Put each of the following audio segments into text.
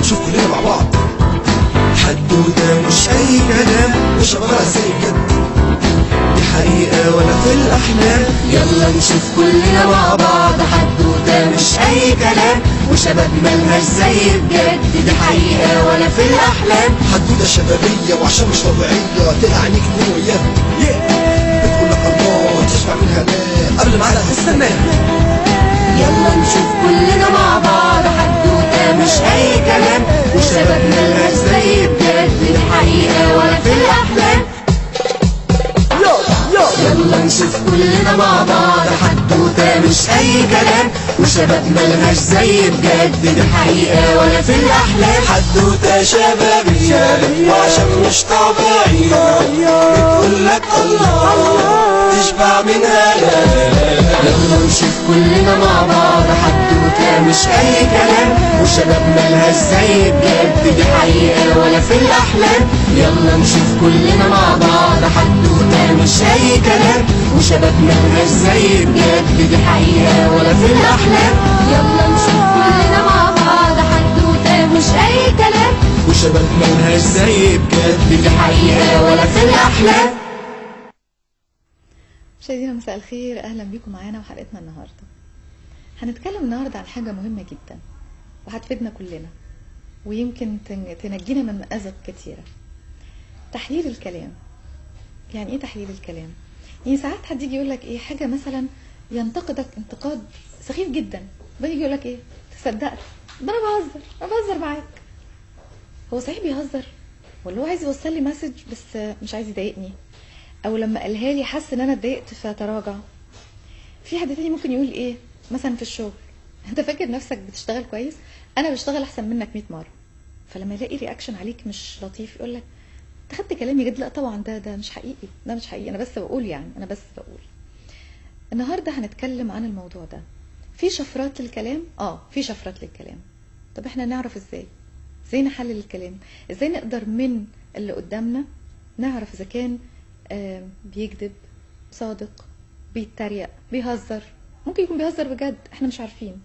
نشوف كلنا مع بعض. حدوته مش اي كلام وشبابها زي بجد، دي حقيقة ولا في الاحلام. يلا نشوف كلنا مع بعض. حدوته مش اي كلام وشباب ملهاش زي بجد، دي حقيقة ولا في الاحلام. حدوته شبابية وعشان مش طبيعية، تلقى عينيك اتنين وياها بتقول لك الله، تشبع منها ماء قبل ما علقة تستناها. يلا نشوف كلنا مع بعض. حدوته مش اي كلام وشباب ملهاش زي بجد، دي حقيقة ولا في الاحلام. يلا نشوف كلنا مع بعض. حدوته مش اي كلام وشباب ملهاش زي بجد، دي حقيقة ولا في الاحلام. حدوته شبابية وعشان مش طبيعية، بتقول لك الله، تشبع منها يلا نشوف كلنا مع بعض. حدوته مش اي كلام وشباب ملهاش زي بجد، دي حقيقة ولا في الاحلام. يلا نشوف كلنا مع بعض. حدوته مش اي كلام وشباب ملهاش زي بجد، دي حقيقة ولا في الاحلام. يلا نشوف كلنا مع بعض. حدوته مش اي كلام وشباب ملهاش زي بجد، دي حقيقة ولا في الاحلام. مشاهدينا مساء الخير، اهلا بيكم معانا وحلقتنا النهارده. هنتكلم النهارده عن حاجه مهمه جدا وهتفيدنا كلنا ويمكن تنجينا من مآزق كتيره. تحليل الكلام. يعني ايه تحليل الكلام؟ يعني ساعات حد يجي يقول لك ايه حاجه مثلا، ينتقدك انتقاد سخيف جدا، بيجي يقول لك ايه، تصدقت ده انا بهزر معاك. هو صحيح بيهزر ولا هو عايز يوصل لي مسج بس مش عايز يضايقني، او لما قالها لي حس ان انا اتضايقت فتراجع. في حد تاني ممكن يقول ايه مثلا في الشغل، انت فاكر نفسك بتشتغل كويس، انا بشتغل احسن منك 100 مره. فلما يلاقي رياكشن عليك مش لطيف يقول لك انت خدت كلامي جد. لا طبعا ده مش حقيقي، ده مش حقيقي، انا بس بقول. النهارده هنتكلم عن الموضوع ده. في شفرات للكلام، في شفرات للكلام. طب احنا نعرف ازاي نحلل الكلام، ازاي نقدر من اللي قدامنا نعرف اذا كان بيكذب، صادق، بيتريق، بيهزر، ممكن يكون بيهزر بجد، احنا مش عارفين.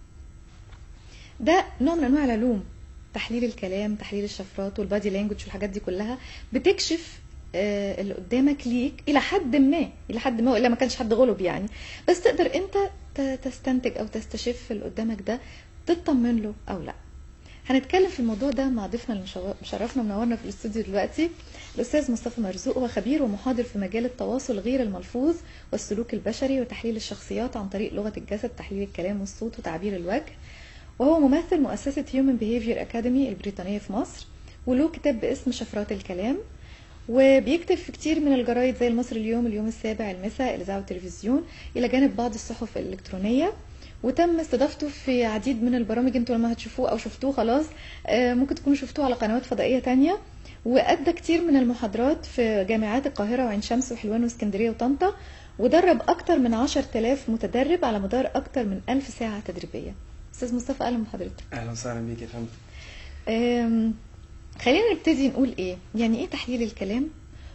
ده نوع من انواع العلوم، تحليل الكلام، تحليل الشفرات والبادي لانجوج والحاجات دي كلها بتكشف اللي قدامك ليك الى حد ما والا ما كانش حد غلب يعني. بس تقدر انت تستنتج او تستشف اللي قدامك ده، تطمن له او لا. هنتكلم في الموضوع ده مع ضيفنا اللي مشرفنا منورنا في الاستوديو دلوقتي، الاستاذ مصطفى مرزوق. هو خبير ومحاضر في مجال التواصل غير الملفوظ والسلوك البشري وتحليل الشخصيات عن طريق لغة الجسد، تحليل الكلام والصوت وتعبير الوجه. وهو ممثل مؤسسة Human Behavior Academy البريطانية في مصر، وله كتاب باسم شفرات الكلام، وبيكتب في كتير من الجرايد زي المصري اليوم، اليوم السابع، المساء، الإذاعة والتلفزيون، إلى جانب بعض الصحف الإلكترونية. وتم استضافته في عديد من البرامج، انتوا لما هتشوفوه او شفتوه خلاص ممكن تكونوا شفتوه على قنوات فضائية تانية. وأدى كتير من المحاضرات في جامعات القاهرة وعين شمس وحلوان واسكندرية وطنطا، ودرب أكتر من 10,000 متدرب على مدار أكتر من 1000 ساعة تدريبية. أستاذ مصطفى أهلا بحضرتك. أهلا وسهلا بيك يا فندم. خلينا نبتدي نقول ايه يعني ايه تحليل الكلام،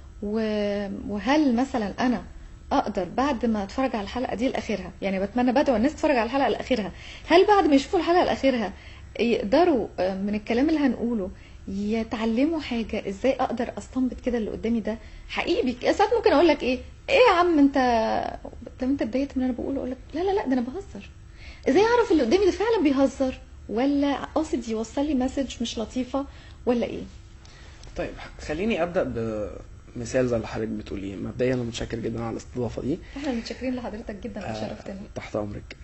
وهل مثلا انا اقدر بعد ما اتفرج على الحلقه دي لاخرها، يعني بتمنى بدعو الناس تتفرج على الحلقه لاخرها، هل بعد ما يشوفوا الحلقه لاخرها يقدروا من الكلام اللي هنقوله يتعلموا حاجه؟ ازاي اقدر استنبط كده اللي قدامي ده حقيقي؟ ساعات ممكن اقول لك ايه يا عم انت اتضايقت من اللي انا بقوله، اقول لك لا ده انا بهزر. ازاي اعرف اللي قدامي ده فعلا بيهزر ولا قاصد يوصل لي مسج مش لطيفه ولا ايه؟ طيب خليني ابدا بمثال زي اللي حضرتك بتقوليه. مبدئيا انا متشكر جدا على الاستضافه دي. احنا متشكرين لحضرتك جدا وشرفتنا. تحت امرك.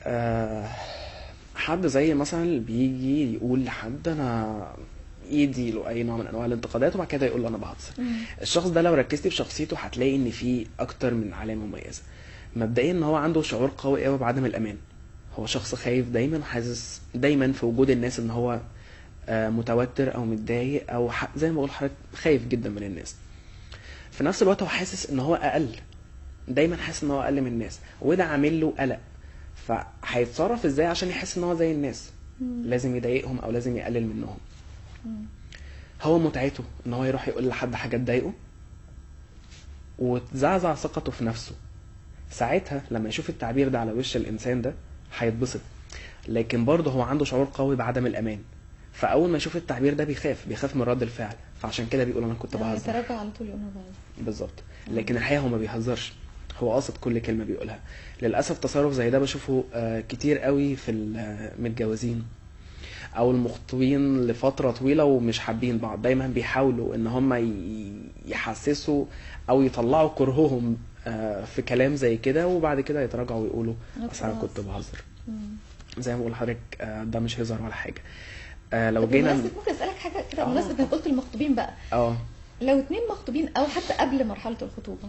حد زي مثلا اللي بيجي يقول لحد انا ايدي له اي نوع من انواع الانتقادات وبعد كده يقول له انا بهزر. الشخص ده لو ركزتي في شخصيته هتلاقي ان في اكتر من علامه مميزه. مبدئيا ان هو عنده شعور قوي قوي بعدم الامان. هو شخص خايف دايما، حاسس دايما في وجود الناس ان هو متوتر او متضايق او زي ما بقول حضرتك خايف جدا من الناس. في نفس الوقت هو حاسس ان هو اقل، دايما حاسس ان هو اقل من الناس، وده عامل له قلق. فهيتصرف ازاي عشان يحس ان هو زي الناس؟ لازم يضايقهم او لازم يقلل منهم. هو متعته ان هو يروح يقول لحد حاجه تضايقه وتزعزع ثقته في نفسه. ساعتها لما يشوف التعبير ده على وش الانسان ده هيتبسط، لكن برضه هو عنده شعور قوي بعدم الامان. فاول ما يشوف التعبير ده بيخاف من رد الفعل، فعشان كده بيقول انا كنت بهزر. يتراجع على طول يقول انا بهزر. بالظبط. لكن الحقيقه هو ما بيهزرش، هو قاصد كل كلمه بيقولها. للاسف تصرف زي ده بشوفه كتير قوي في المتجوزين او المخطوبين لفتره طويله ومش حابين بعض. دايما بيحاولوا ان هم يحسسوا او يطلعوا كرههم في كلام زي كده، وبعد كده يتراجعوا ويقولوا اصل انا كنت بهزر. زي ما بقول لحضرتك ده مش هزار ولا حاجه. لو جينا ممكن اسالك حاجه كده بمناسبه انك قلت المخطوبين بقى. لو 2 مخطوبين او حتى قبل مرحله الخطوبه،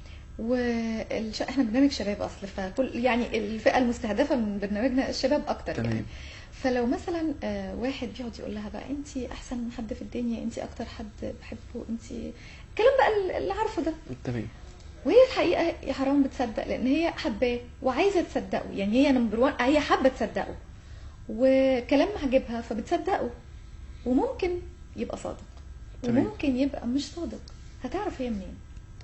احنا برنامج شباب اصل، فكل يعني الفئه المستهدفه من برنامجنا الشباب اكتر. تمام. يعني فلو مثلا واحد بيقعد يقول لها بقى انت احسن حد في الدنيا، انت اكتر حد بحبه، انت الكلام بقى اللي عارفه ده. تمام. وهي الحقيقه يا حرام بتصدق، لان هي حباه وعايزه تصدقه، يعني هي نمبر 1 هي حابه تصدقه وكلام عجبها فبتصدقه، وممكن يبقى صادق وممكن يبقى مش صادق. هتعرف هي منين؟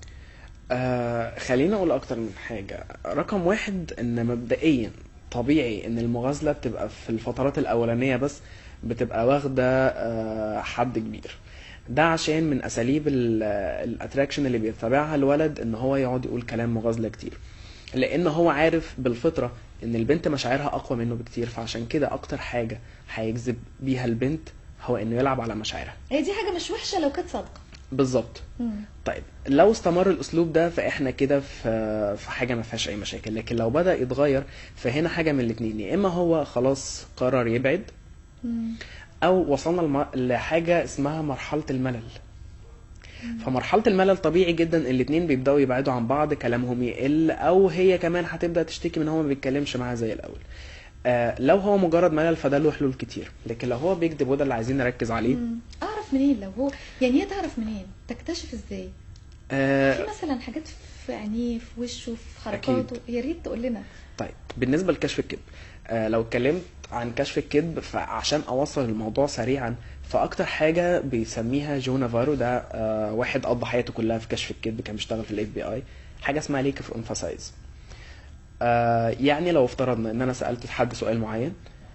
خلينا اقول اكتر من حاجه. رقم 1 ان مبدئيا طبيعي ان المغازله بتبقى في الفترات الاولانيه بس بتبقى واخده حد كبير. ده عشان من اساليب الاتراكشن اللي بيتبعها الولد ان هو يقعد يقول كلام مغازله كتير، لان هو عارف بالفطره ان البنت مشاعرها اقوى منه بكتير. فعشان كده اكتر حاجه هيجذب بيها البنت هو انه يلعب على مشاعرها. هي دي حاجه مش وحشه لو كانت صادقه. بالظبط. طيب لو استمر الاسلوب ده فاحنا كده في حاجه ما فيهاش اي مشاكل. لكن لو بدا يتغير فهنا حاجه من الاثنين، يا اما هو خلاص قرر يبعد، او وصلنا لحاجه اسمها مرحله الملل. فمرحله الملل طبيعي جدا الاثنين بيبداوا يبعدوا عن بعض، كلامهم يقل، او هي كمان هتبدا تشتكي من هو ما بيتكلمش معاها زي الاول. لو هو مجرد ملل فده له حلول كتير، لكن لو هو بيكذب وده اللي عايزين نركز عليه. اعرف منين لو هو يعني؟ هي تعرف منين؟ تكتشف ازاي؟ في مثلا حاجات في عينيه، في وشه، في حركاته، يا ريت تقول لنا. طيب بالنسبه لكشف الكذب، لو اتكلمت عن كشف الكذب فعشان اوصل الموضوع سريعا، فاكتر حاجه بيسميها جو نافارو، ده واحد قضى حياته كلها في كشف الكذب، كان بيشتغل في FBI، حاجه اسمها ليك اوف امفاسايز. يعني لو افترضنا ان انا سالت حد سؤال معين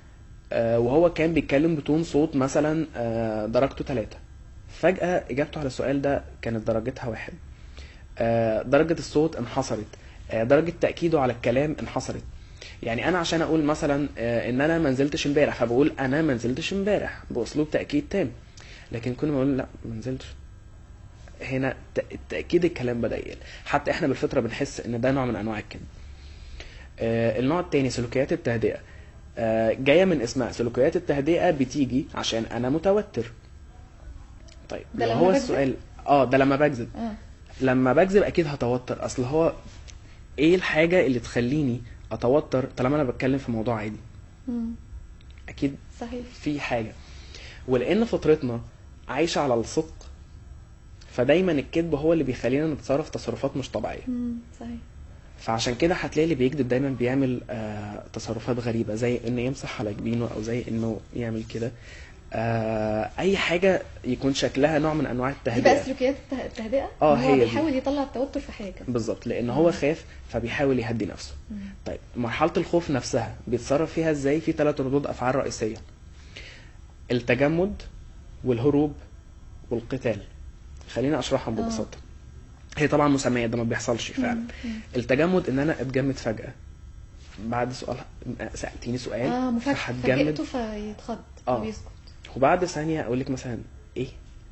وهو كان بيتكلم بتون صوت مثلا درجته 3، فجاه اجابته على السؤال ده كانت درجتها 1، درجه الصوت انحصرت، درجه تاكيده على الكلام انحصرت. يعني انا عشان اقول مثلا ان انا ما نزلتش امبارح فبقول انا ما نزلتش امبارح باسلوب تاكيد تام، لكن كل ما اقول لا ما نزلتش، هنا تاكيد الكلام بدا يقل. حتى احنا بالفطره بنحس ان ده نوع من انواع الكذب. النوع الثاني سلوكيات التهدئه، جايه من اسمها. سلوكيات التهدئه بتيجي عشان انا متوتر. طيب لو هو السؤال ده لما بكذب، لما بكذب اكيد هتوتر. اصل هو ايه الحاجه اللي تخليني اتوتر طالما انا بتكلم في موضوع عادي؟ اكيد صحيح في حاجه. ولان فطرتنا عايشه على الصدق، فدايما الكذب هو اللي بيخلينا نتصرف تصرفات مش طبيعيه. صحيح. فعشان كده هتلاقي اللي بيكذب دايما بيعمل تصرفات غريبه، زي انه يمسح على جبينه، او زي انه يعمل كده اي حاجه يكون شكلها نوع من انواع التهدئه. يبقى سلوكيات التهدئه هو بيحاول يطلع التوتر في حاجه. بالظبط، لان هو خاف فبيحاول يهدي نفسه. طيب مرحله الخوف نفسها بيتصرف فيها ازاي؟ في 3 ردود افعال رئيسيه: التجمد والهروب والقتال. خلينا اشرحهم ببساطه. هي طبعا مسميات، ده ما بيحصلش فعلا. التجمد ان انا اتجمد فجاه بعد سؤال، سالتيني سؤال فهتجمد فيتخض ويسكت، وبعد ثانيه اقول لك مثلا ايه،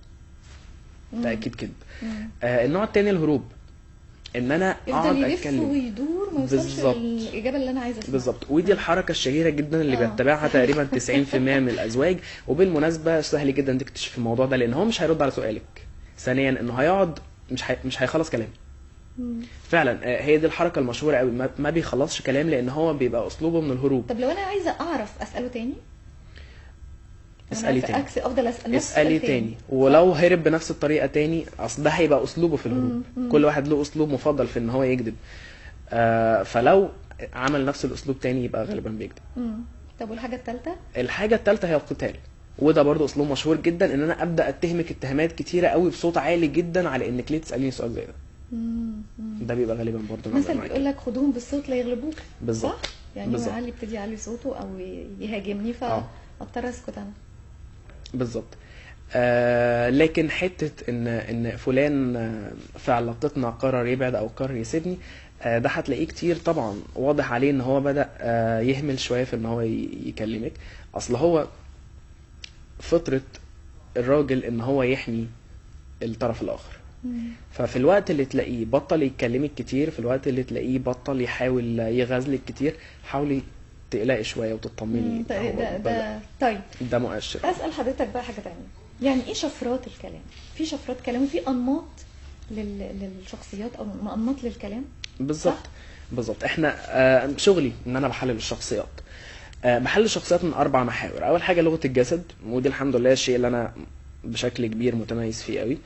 ده اكيد كده. النوع الثاني الهروب، ان انا اقعد اتكلم ويدور ما يوصلش للاجابه اللي انا عايزه اسمعها. بالظبط. ودي الحركه الشهيره جدا اللي بيتبعها تقريبا 90% من الازواج. وبالمناسبه سهل جدا تكتشف الموضوع ده، لان هو مش هيرد على سؤالك. ثانيا انه هيقعد مش هيخلص كلام. فعلا هي دي الحركه المشهوره قوي، ما بيخلصش كلام لان هو بيبقى اسلوبه من الهروب. طب لو انا عايزه اعرف اساله تاني، اسالي تاني، افضل اسال نفس اسالي تاني. ولو هرب بنفس الطريقه تاني، اصل ده هيبقى اسلوبه في الهروب. كل واحد له اسلوب مفضل في ان هو يكذب. فلو عمل نفس الاسلوب تاني يبقى غالبا بيكذب. طب والحاجه الثالثه؟ الحاجه الثالثه هي القتال، وده برضو اسلوب مشهور جدا، ان انا ابدا اتهمك اتهامات كتيره قوي بصوت عالي جدا على انك ليه تساليني سؤال زي ده. ده بيبقى غالبا برضو مثلا بيقول لك خدوهم بالصوت لا يغلبوك. بالظبط. يعني هو يبتدي يعلي صوته او يهاجمني فاضطر اسكت انا. بالظبط. لكن حته ان فلان في علاقتنا قرر يبعد او قرر يسيبني، ده هتلاقيه كتير طبعا واضح عليه ان هو بدأ يهمل شويه في ان هو يكلمك. اصل هو فطره الراجل ان هو يحمي الطرف الاخر. ففي الوقت اللي تلاقيه بطل يكلمك كتير، في الوقت اللي تلاقيه بطل يحاول يغازلك كتير، حاولي تقلقي شويه وتطمني. طيب ده مؤشر. اسال حضرتك بقى حاجه تانية، يعني ايه شفرات الكلام؟ في شفرات كلام وفي انماط للشخصيات او انماط للكلام. بالظبط. احنا شغلي ان انا بحلل الشخصيات. بحلل الشخصيات من 4 محاور. اول حاجه لغه الجسد، ودي الحمد لله الشيء اللي انا بشكل كبير متميز فيه قوي.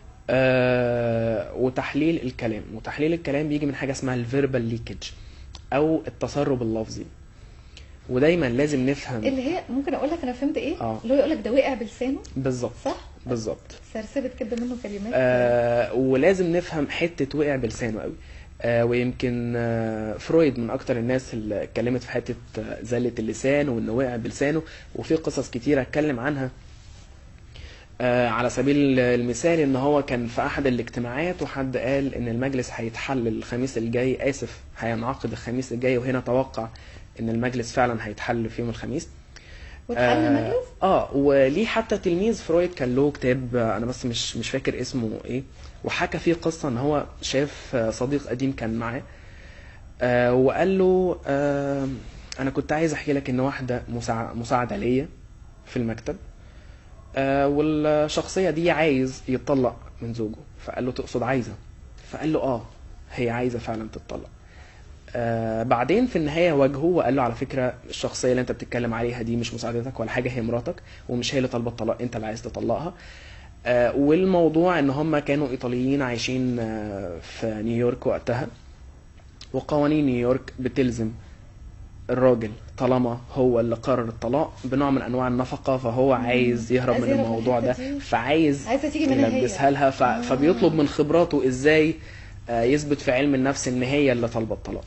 وتحليل الكلام. وتحليل الكلام بيجي من حاجه اسمها الفيربال ليكج او التسرب اللفظي. ودايما لازم نفهم اللي هي ممكن اقول لك انا فهمت ايه. اللي هو يقول لك ده وقع بلسانه. بالظبط صح. بالظبط. سرسبت كده منه كلمات. ولازم نفهم حته وقع بلسانه قوي. ويمكن فرويد من اكتر الناس اللي اتكلمت في حته زله اللسان وانه وقع بلسانه، وفي قصص كتيره اتكلم عنها. على سبيل المثال ان هو كان في احد الاجتماعات وحد قال ان المجلس هيتحل الخميس الجاي، هينعقد الخميس الجاي، وهنا توقع ان المجلس فعلا هيتحل في يوم الخميس. واتحل المجلس؟ وليه حتى تلميذ فرويد كان له كتاب، انا بس مش فاكر اسمه ايه، وحكى فيه قصة ان هو شاف صديق قديم كان معاه، وقال له انا كنت عايز احكي لك ان واحدة مساعدة ليا في المكتب، والشخصية دي عايز يتطلق من زوجه. فقال له تقصد عايزة؟ فقال له هي عايزة فعلا تتطلق. بعدين في النهاية واجهه وقال له على فكرة الشخصية اللي انت بتتكلم عليها دي مش مساعدتك ولا حاجة، هي مراتك، ومش هي اللي طالبة الطلاق، انت اللي عايز تطلقها. والموضوع ان هم كانوا ايطاليين عايشين في نيويورك وقتها، وقوانين نيويورك بتلزم الراجل طالما هو اللي قرر الطلاق بنوع من انواع النفقة، فهو عايز يهرب من الموضوع ده، فعايز يلبسها لها. فبيطلب من خبراته ازاي يثبت في علم النفس ان هي اللي طالبه الطلاق.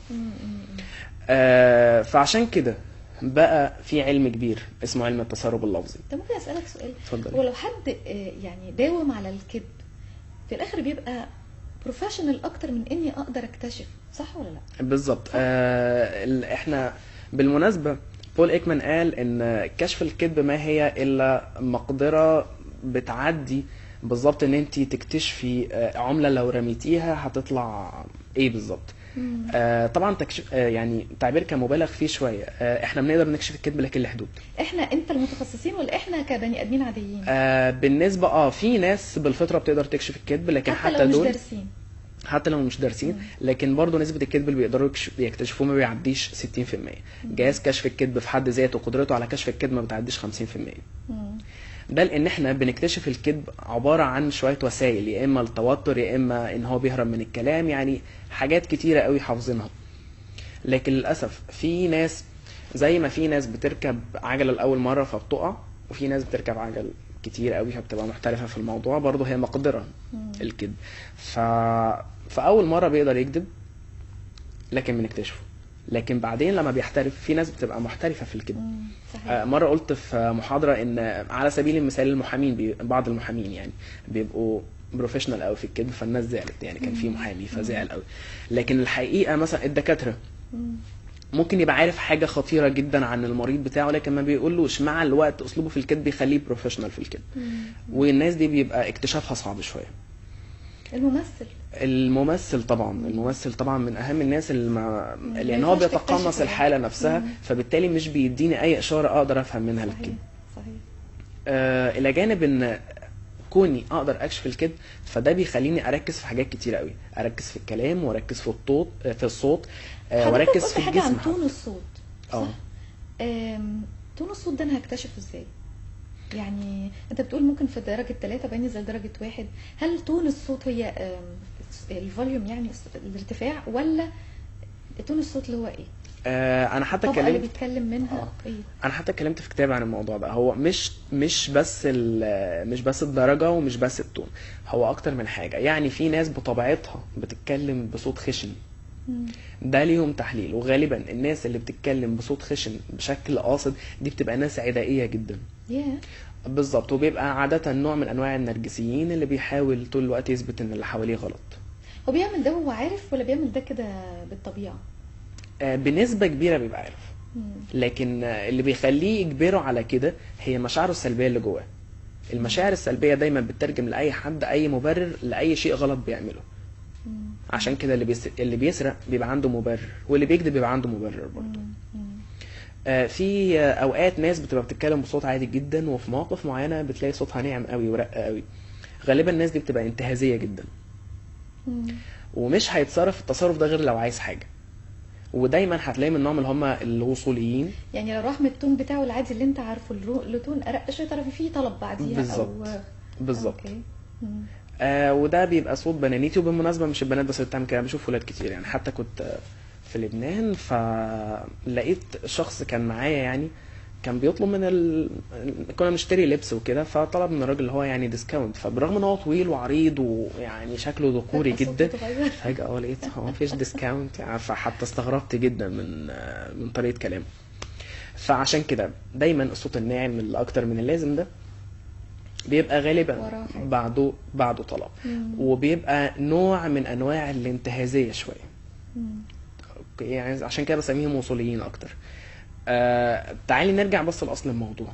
فعشان كده بقى في علم كبير اسمه علم التسرب اللفظي. طب ممكن اسالك سؤال؟ اتفضل. ولو حد يعني داوم على الكذب في الاخر بيبقى بروفيشنال اكتر من اني اقدر اكتشف، صح ولا لا؟ بالظبط. احنا بالمناسبه بول ايكمان قال ان كشف الكذب ما هي الا مقدره بتعدي بالظبط ان انت تكتشفي عمله لو رميتيها هتطلع ايه بالظبط. طبعا تكشف يعني تعبير كان مبالغ فيه شويه. احنا بنقدر نكشف الكذب لكن لحدود. انت المتخصصين ولا احنا كبني ادمين عاديين؟ بالنسبه في ناس بالفطره بتقدر تكشف الكذب، لكن حتى لو دول مش دارسين. حتى لو مش دارسين، لكن برضه نسبه الكذب اللي بيقدروا يكتشفوه ما بيعديش 60%. جهاز كشف الكذب في حد ذاته قدرته على كشف الكذب ما بتعديش 50%. ده لان احنا بنكتشف الكذب عباره عن شويه وسائل، يا اما التوتر، يا اما ان هو بيهرب من الكلام، يعني حاجات كتيره قوي حافظينها. لكن للاسف في ناس، زي ما في ناس بتركب عجله لاول مره فبتقع، وفي ناس بتركب عجل كتير قوي فبتبقى محترفه في الموضوع، برضه هي مقدره الكذب. فاول مره بيقدر يكذب لكن بنكتشفه، لكن بعدين لما بيحترف، في ناس بتبقى محترفه في الكذب. مره قلت في محاضره ان على سبيل المثال المحامين، بعض المحامين يعني بيبقوا بروفيشنال قوي في الكذب، فالناس زعلت، يعني كان في محامي فزعل قوي. لكن الحقيقه مثلا الدكاتره ممكن يبقى عارف حاجه خطيره جدا عن المريض بتاعه، لكن ما بيقولوش، مع الوقت اسلوبه في الكذب بيخليه بروفيشنال في الكذب. والناس دي بيبقى اكتشافها صعب شويه. الممثل طبعا من اهم الناس لان هو بيتقمص الحاله نفسها، فبالتالي مش بيديني اي اشاره اقدر افهم منها الكذب. صحيح. الى جانب ان كوني اقدر اكشف الكذب، فده بيخليني اركز في حاجات كتيره قوي، اركز في الكلام، واركز في الصوت، واركز في الجسم. حاجه عن تون الصوت، صح؟ تون الصوت ده انا هكتشفه ازاي؟ يعني انت بتقول ممكن في درجه 3 بينزل درجه 1، هل تون الصوت هي الفوليوم يعني الارتفاع، ولا تون الصوت اللي هو ايه؟ انا حتى اتكلمت اللي بيتكلم منها ايه؟ انا حتى اتكلمت في كتاب عن الموضوع ده. هو مش بس الدرجه ومش بس التون، هو اكتر من حاجه. يعني في ناس بطبيعتها بتتكلم بصوت خشن، ده ليهم تحليل، وغالبا الناس اللي بتتكلم بصوت خشن بشكل قاصد دي بتبقى ناس عدائيه جدا. بالظبط. وبيبقى عاده نوع من انواع النرجسيين اللي بيحاول طول الوقت يثبت ان اللي حواليه غلط. هو بيعمل ده وهو عارف ولا بيعمل ده كده بالطبيعه؟ بنسبه كبيره بيبقى عارف، مم. لكن اللي بيخليه يجبره على كده هي مشاعره السلبيه اللي جواه. المشاعر السلبيه دايما بتترجم لاي حد اي مبرر لاي شيء غلط بيعمله. مم. عشان كده اللي بيسرق بيبقى عنده مبرر، واللي بيكذب بيبقى عنده مبرر برضه. في اوقات ناس بتبقى بتتكلم بصوت عادي جدا، وفي مواقف معينه بتلاقي صوتها ناعم قوي ورق قوي. غالبا الناس دي بتبقى انتهازيه جدا، ومش هيتصرف التصرف ده غير لو عايز حاجه. ودايما هتلاقي منهم اللي هم الوصوليين. يعني لو راح من التون بتاعه العادي اللي انت عارفه لتون ارق شويه تعرفي فيه طلب بعديها. بالظبط. او بالظبط. اوكي. وده بيبقى صوت بنانيتي. وبالمناسبه مش البنات بس اللي بتعمل كده، بشوف ولاد كتير يعني. حتى كنت في لبنان فلقيت شخص كان معايا يعني كان بيطلب من كنا بنشتري لبس وكده، فطلب من الراجل اللي هو يعني ديسكاونت. فبرغم ان هو طويل وعريض ويعني شكله ذكوري جدا، فجأة لقيت هو مفيش ديسكاونت يعني. فحتى استغربت جدا من طريقة كلامه. فعشان كده دايما الصوت الناعم اللي اكتر من اللازم ده بيبقى غالبا بعده طلب، وبيبقى نوع من انواع الانتهازية شوية. يعني عشان كده بسميهم وصوليين اكتر. تعالي نرجع بس لاصل الموضوع.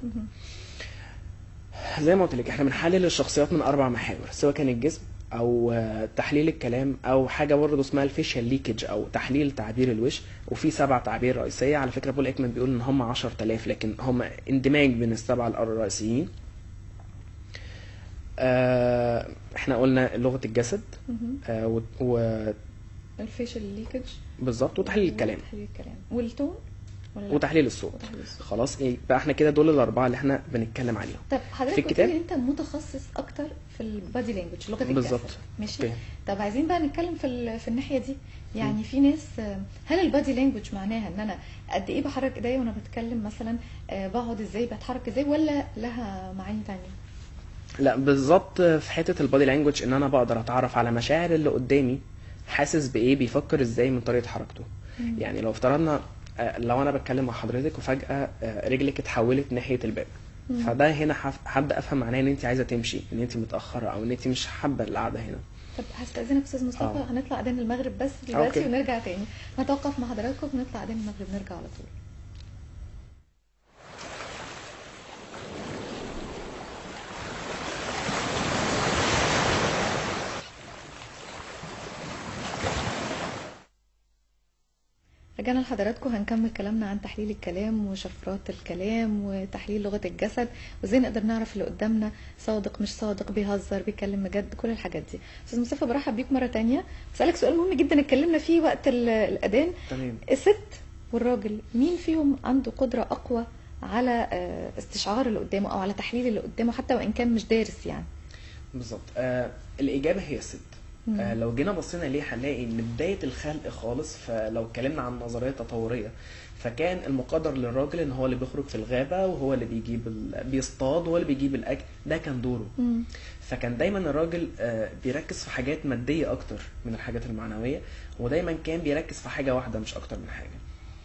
زي ما قلت لك احنا بنحلل الشخصيات من 4 محاور، سواء كان الجسم او تحليل الكلام او حاجه برضه اسمها الفيشيال ليكج او تحليل تعبير الوش. وفي 7 تعابير رئيسيه. على فكره بول ايكمان بيقول ان هم 10,000، لكن هم اندماج بين ال7 الرئيسيين. احنا قلنا لغه الجسد الفيشيال ليكج بالظبط، وتحليل الكلام والتون وتحليل الصوت. خلاص ايه بقى، احنا كده دول ال4 اللي احنا بنتكلم عليهم. طب حضرتك قلت لي انت متخصص اكتر في البادي لانجوج، لغه الجسد. بالظبط. ماشي. طب عايزين بقى نتكلم في الناحيه دي. يعني في ناس، هل البادي لانجوج معناها ان انا قد ايه بحرك ايديا وانا بتكلم مثلا، بقعد ازاي، بتحرك ازاي، ولا لها معاني تانية؟ لا بالظبط. في حته البادي لانجوج ان انا بقدر اتعرف على مشاعر اللي قدامي، حاسس بايه، بيفكر ازاي من طريقه حركته. يعني لو افترضنا لو انا بتكلم مع حضرتك وفجاه رجلك اتحولت ناحيه الباب، فده هنا هبدا افهم معناه ان انت عايزه تمشي، ان انت متاخره، او ان انت مش حابه القعده هنا. طب هستاذنك استاذ مصطفى، هنطلع اذان المغرب بس دلوقتي ونرجع تاني. نتوقف مع حضراتكم ونطلع اذان المغرب، نرجع على طول. رجعنا لحضراتكم، هنكمل كلامنا عن تحليل الكلام وشفرات الكلام وتحليل لغة الجسد، وازاي نقدر نعرف اللي قدامنا صادق مش صادق، بيهزر بيتكلم بجد، كل الحاجات دي. استاذ مصطفى برحب بيك مرة تانية. بسألك سؤال مهم جدا اتكلمنا فيه وقت الأذان. تمام. الست والراجل مين فيهم عنده قدرة أقوى على استشعار اللي قدامه او على تحليل اللي قدامه، حتى وإن كان مش دارس يعني؟ بالظبط. الإجابة هي الست. لو جينا بصينا ليه هنلاقي ان بدايه الخلق خالص، فلو اتكلمنا عن نظريه تطوريه فكان المقدر للراجل ان هو اللي بيخرج في الغابه، وهو اللي بيصطاد، وهو اللي بيجيب الاكل، ده كان دوره. فكان دايما الراجل بيركز في حاجات ماديه اكتر من الحاجات المعنويه، ودايما كان بيركز في حاجه واحده مش اكتر من حاجه.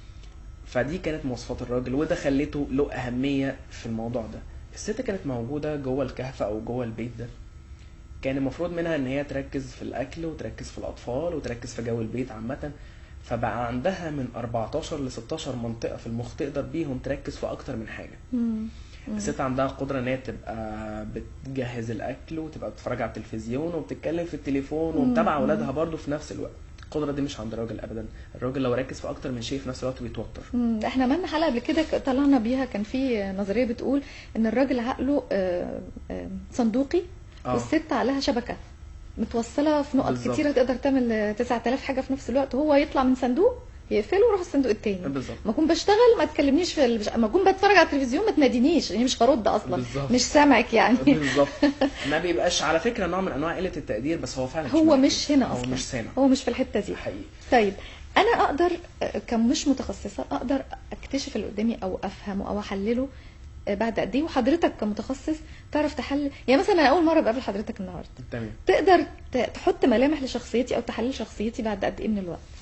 فدي كانت مواصفات الراجل، وده خليته له اهميه في الموضوع ده. الست كانت موجوده جوه الكهف او جوه البيت ده، كان المفروض منها ان هي تركز في الاكل وتركز في الاطفال وتركز في جو البيت عامه. فبقى عندها من 14 ل 16 منطقه في المخ تقدر بيهم تركز في اكتر من حاجه. الست عندها قدره ان هي تبقى بتجهز الاكل، وتبقى بتتفرج على التلفزيون، وبتتكلم في التليفون، ومتابعه اولادها برضو في نفس الوقت. القدره دي مش عند الراجل ابدا. الراجل لو ركز في اكتر من شيء في نفس الوقت بيتوتر. احنا عملنا حلقه قبل كده طلعنا بيها، كان في نظريه بتقول ان الراجل عقله صندوقي، والست عقلها شبكه متوصله في نقط بالزبط. كتيره، تقدر تعمل 9000 حاجه في نفس الوقت. هو يطلع من صندوق يقفله ويروح الصندوق التاني. بالظبط. ما اكون بشتغل ما تكلمنيش ما اكون بتفرج على التلفزيون ما تنادينيش، يعني مش هرد اصلا. بالزبط. مش سامعك يعني. بالظبط. ما بيبقاش على فكره نوع من انواع قله التقدير، بس هو فعلا هو مش هنا اصلا، هو مش سامع، هو مش في الحته دي حقيقي. طيب انا اقدر كمش متخصصه اقدر اكتشف اللي قدامي او افهمه او احلله بعد قد ايه؟ وحضرتك كمتخصص تعرف تحلل؟ يعني مثلا انا اول مره بقابل حضرتك النهارده، تمام، تقدر تحط ملامح لشخصيتي او تحلل شخصيتي بعد قد ايه من الوقت؟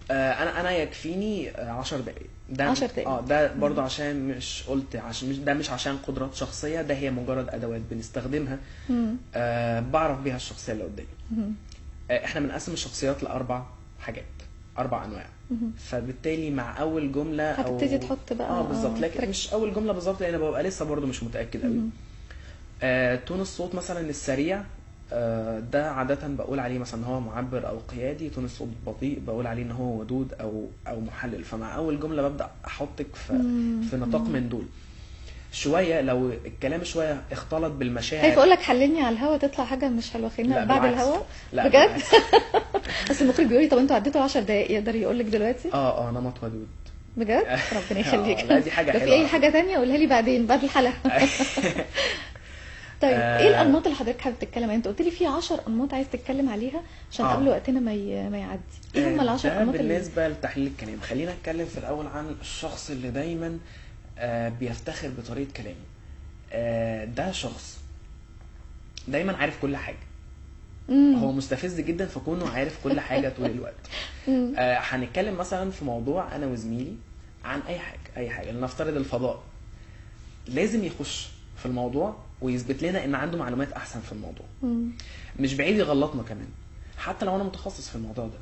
انا يكفيني 10 دقايق. ده 10 دقايق. ده برضو عشان مش قلت عشان مش عشان قدرات شخصيه، ده هي مجرد ادوات بنستخدمها بعرف بيها الشخصيه اللي قدامي. احنا بنقسم الشخصيات ل4 حاجات، 4 انواع. فبالتالي مع اول جمله هتبتدي تحط بقى بالظبط، لكن مش اول جمله بالظبط لان ببقى لسه برضو مش متاكد قوي. تون الصوت مثلا السريع، ده عادة بقول عليه مثلا هو معبر او قيادي. تون الصوت بطيء بقول عليه ان هو ودود او محلل. فمع اول جملة ببدأ احطك في نطاق من دول. شوية لو الكلام شوية اختلط بالمشاعر، خايف اقول لك حللني على الهوا تطلع حاجة مش حلوة، خلينا بعد الهوا. لا بجد. بس المخرج بيقول لي طب انتوا عديتوا 10 دقايق، يقدر يقول لك دلوقتي؟ نمط ودود. بجد؟ ربنا يخليك. لا دي حاجة لو حلوة. في اي حاجة تانية قولها لي بعدين بعد الحلقة. طيب ايه الانماط اللي حضرتك حابب تتكلم عنها؟ انت قلت لي في 10 انماط عايز تتكلم عليها عشان قبل وقتنا ما يعدي. ايه هم ال10 انماط بالنسبه لتحليل الكلام؟ خلينا نتكلم في الاول عن الشخص اللي دايما بيفتخر بطريقه كلامه. ده شخص دايما عارف كل حاجه. هو مستفز جدا في كونه عارف كل حاجه طول الوقت. هنتكلم مثلا في موضوع انا وزميلي عن اي حاجه لنفترض الفضاء، لازم يخش في الموضوع ويثبت لنا ان عنده معلومات احسن في الموضوع. مش بعيد يغلطنا كمان حتى لو انا متخصص في الموضوع ده.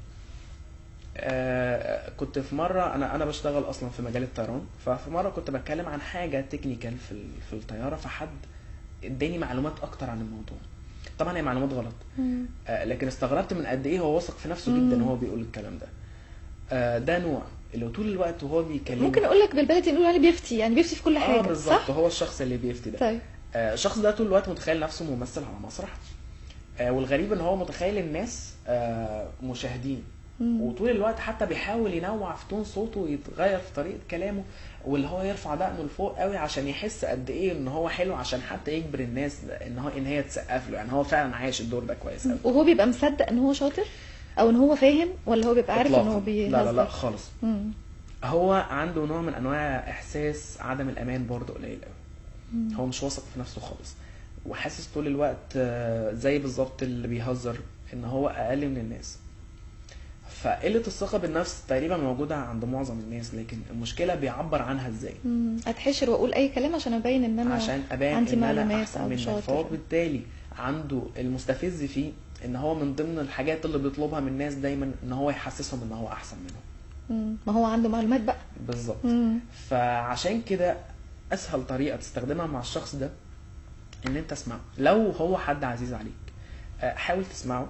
كنت في مره انا بشتغل اصلا في مجال الطيران، ففي مره كنت بتكلم عن حاجه تكنيكال في الطياره، فحد اداني معلومات اكتر عن الموضوع. طبعا هي معلومات غلط، لكن استغربت من قد ايه هو واثق في نفسه جدا وهو بيقول الكلام ده. ده نوع اللي طول الوقت وهو بيكلم، ممكن اقول لك بالبلدي نقول عليه بيفتي، يعني بيفتي في كل حاجه. بالظبط، هو الشخص اللي بيفتي ده. طيب الشخص ده طول الوقت متخيل نفسه ممثل على مسرح، والغريب ان هو متخيل الناس مشاهدين. وطول الوقت حتى بيحاول ينوع في تون صوته ويتغير في طريقه كلامه، واللي هو يرفع دقنه لفوق قوي عشان يحس قد ايه ان هو حلو، عشان حتى يجبر الناس ان هي تسقف له. يعني هو فعلا عايش الدور ده كويس قوي. وهو بيبقى مصدق ان هو شاطر او ان هو فاهم، ولا هو بيبقى عارف ان هو بيهزر؟ لا خالص. هو عنده نوع من انواع احساس عدم الامان برضه قليل قوي. هو مش واثق في نفسه خالص، وحاسس طول الوقت زي بالظبط اللي بيهزر ان هو اقل من الناس. فقله الثقه بالنفس تقريبا موجوده عند معظم الناس، لكن المشكله بيعبر عنها ازاي. اتحشر واقول اي كلام عشان ابين ان انا عندي إن معلومات أنا أحسن او منه. شاطر. فهو بالتالي عنده المستفز فيه ان هو من ضمن الحاجات اللي بيطلبها من الناس دايما ان هو يحسسهم ان هو احسن منهم. ما هو عنده معلومات بقى. بالظبط. فعشان كده اسهل طريقه تستخدمها مع الشخص ده ان انت اسمعه. لو هو حد عزيز عليك حاول تسمعه،